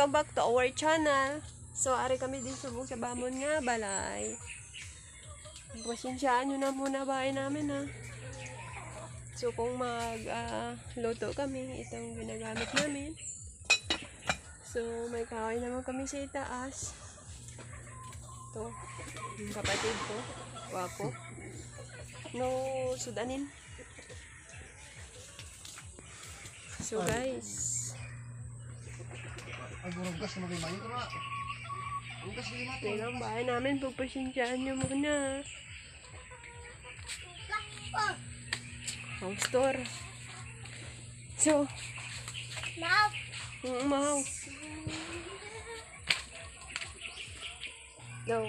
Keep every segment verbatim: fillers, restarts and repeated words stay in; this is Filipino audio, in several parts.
welcome back to our channel. So, ari kami din subong sa bamon nga balay. Pasensyaan nyo na muna bahay namin ha. So, kung mag-luto uh, kami, itong ginagamit namin. So, may kahoy naman kami sa itaas. Ito, yung kapatid ko, wapo. No, sudanin. So, guys. Ito ang bahay namin. Pagpasensyaan nyo muna. House tour. So, Mahaw. Mm, mahaw. No.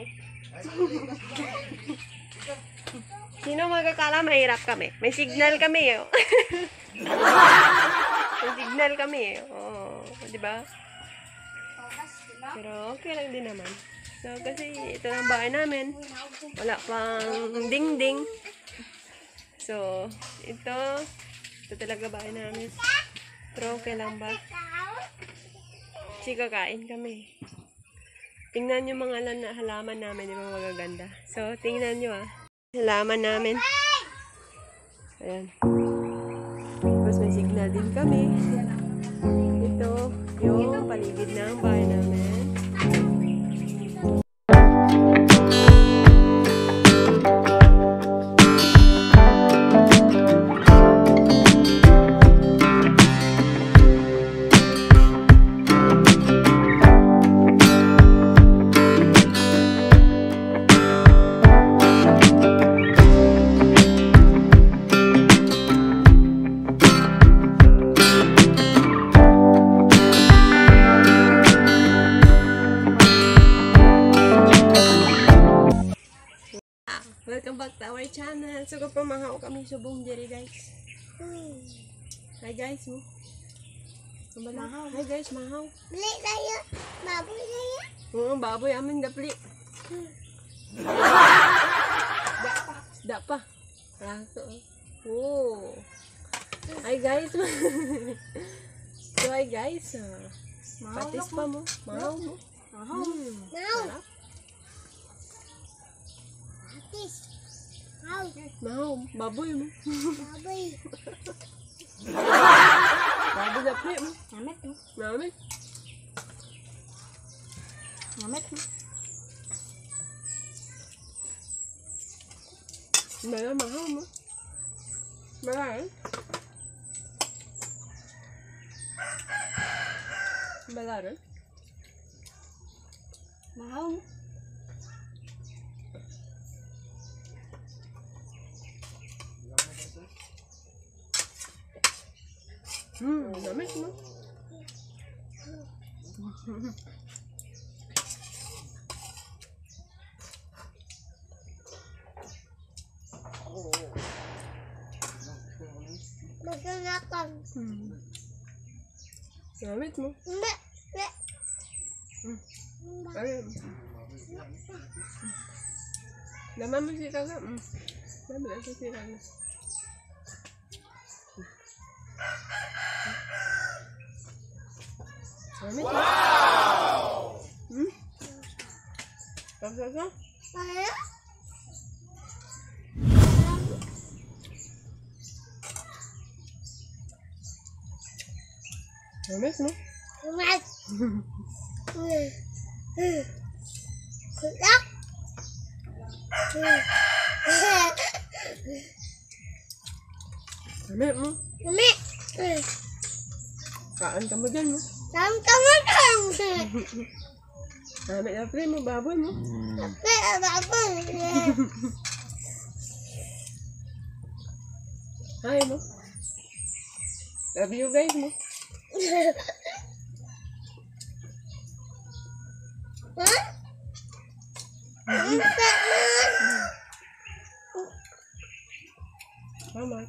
Sino magkakala mahirap kami? May signal kami eh. May signal kami eh. Oo, di ba? Pero okay lang din naman. So, kasi ito lang bahay namin. Wala pang ding-ding. So, ito. Ito talaga bahay namin. Pero okay lang ba? Kasi kakain kami. Tingnan nyo mga halaman namin. Yung mga magaganda. So, tingnan nyo ah. Halaman namin. Ayan. Tapos may signal din kami. Ito yung paligid ng bahay namin. Welcome back to our channel. So, kapag mahaw kami subong diri guys. Hmm. Hi guys mo. Mahaw. Hi guys, mahaw. Beli tayo. Baboy tayo. Oo, baboy amin dapli. Hmm. Da pa. Da pa. Raso. Oh. Hi guys. So, hi guys. Patis pa mo. Mahaw mo. Mahaw. Hmm. Mahaw. Sarap. Patis. Mahaw. Mahaw. Baboy mo. Baboy. Baboy dapli mo. Namit mo. Namit. Namit mo. Mala mahaw mo. Mala eh. Mala rin. Mahaw mo. Hmm, namit mo. Maganakan. Hmm. Namit mo. Mbak. Mbak. Hmm. Ayun. Naman mo si Kaga. Hmm. Naman mo si Kaga. Namit mo. Wow! Hmm? Tapos Aya? namit mo. Kumat. Kulak. Namit mo. Kami. Kaan ka mo dyan mo. Tam kamu tam. Namit na pre mo, baboy mo. Tapi apa? Hi mo. Love you guys mo. Hah? Enggak, Man. Mama.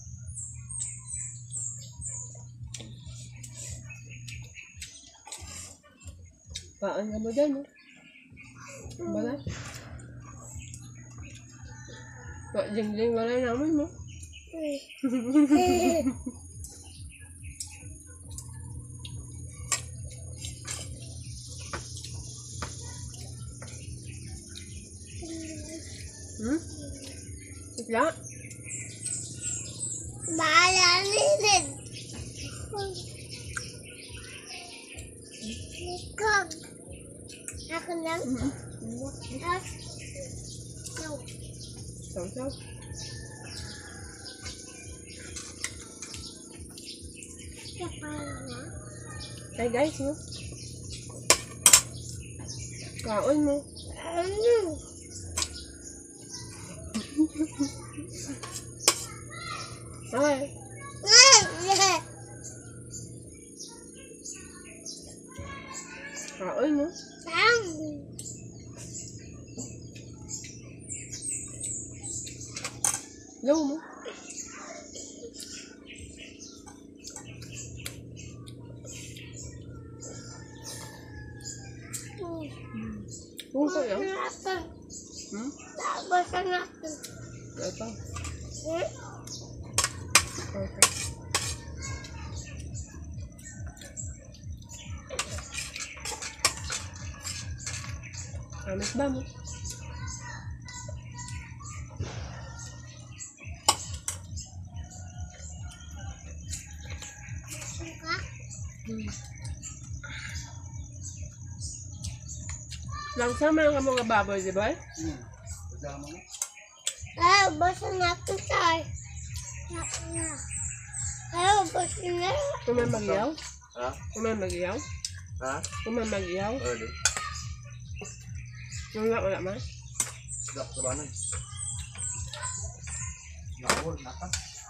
Kaan ka mo dyan mo. Balay. Kok jeng-jeng balay namin mo. Hmm? Isla? Bahala nilid. Ikaw. Ako lang. Mm-hmm. Tapos, no. Saw-saw. Kapala. Ay guys, no? Kaon mo. Ano? Ay. Ah! Kaon mo. Sam. Low mo. Kung ko yan. Natin. Hmm? Tabasan natin. Ito. Hmm? Okay. Amis ba mo? Suka? Hmm. Langsam lang ka mga baboy, di ba? Hmm. Pagdama mo. Ah, basan natin tayo. Natin na. Ah, basan na. Kung may mag-iyaw? Ha? Kung may mag-iyaw? Ha? Kung may mag-iyaw? Oo, di. Wala, wala man. Dak, sabanan. Nakawal, naka.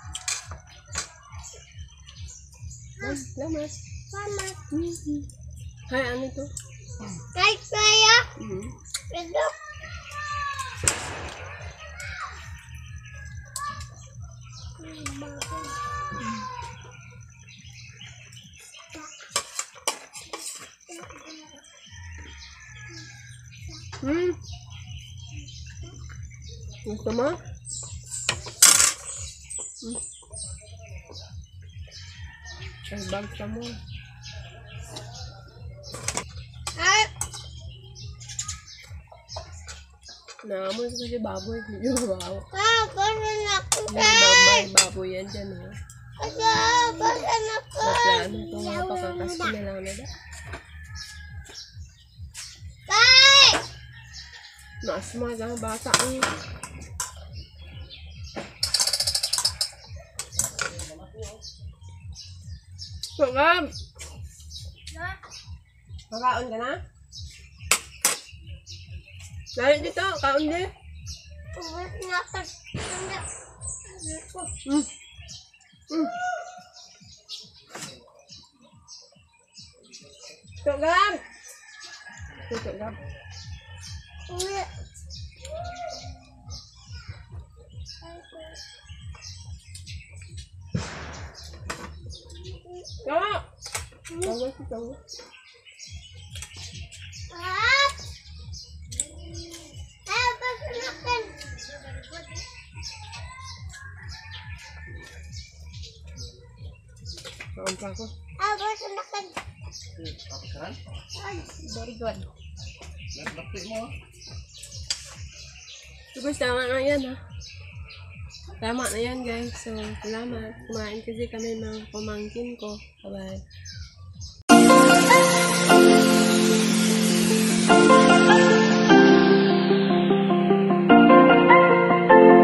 Lam, lamat. Mama. Mm-hmm. Hay, ano to? Ay, kaya. Mm-hmm. Ito. Hmm. Gusto mo? Hmm. Ay, bag ka mo. Ah, Naamoy ko kasi baboy. Hindi mo bawo. ah, basan natin Hindi tayo. baboy, baboy yan dyan. Eh. Ah, basan natin. Naplano ko nga pagkakasko na lang na da. Tay! Naasma ka, bata ang. Sugam! Makaon ka na? Dahil dito, kaon din. Basan natin. Mm. Mm. Sugam! Sugam. Uwi. Tawa! Tawa si tawa. Ah! Ah, basan natin. Kaon pa ako. Ah, basan natin. Papasaran? Ay. Very good. Nagpapit mo, ha? So guys, tama na yan ha. Tama na yan guys. So, salamat. Kumain kasi kami mga pamangkin ko. Bye-bye.